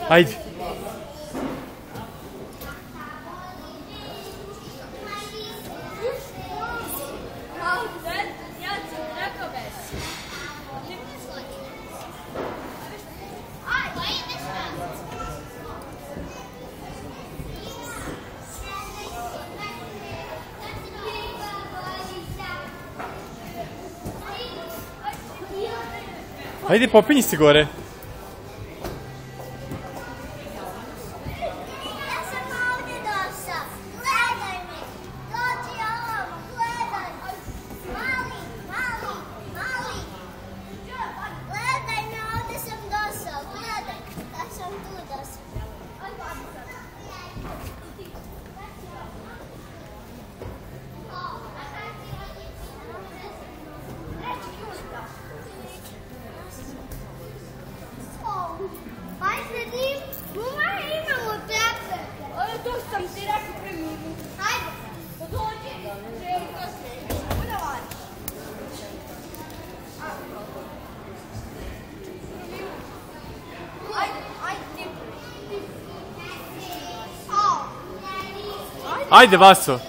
Ajde. Ajde, popinji se gore. Ja sam ovdje došao. Gledaj me. Dođi ovom. Gledaj. Mali, mali, mali. Gledaj me, ovdje sam došao. Gledaj. Ja sam tu došao. Ajde, Dim, imamo trape. To sam ti rekao pre minuta. Ajde. Dođi. Kuda vadiš? Ajde, Dim. Ajde, Vaso.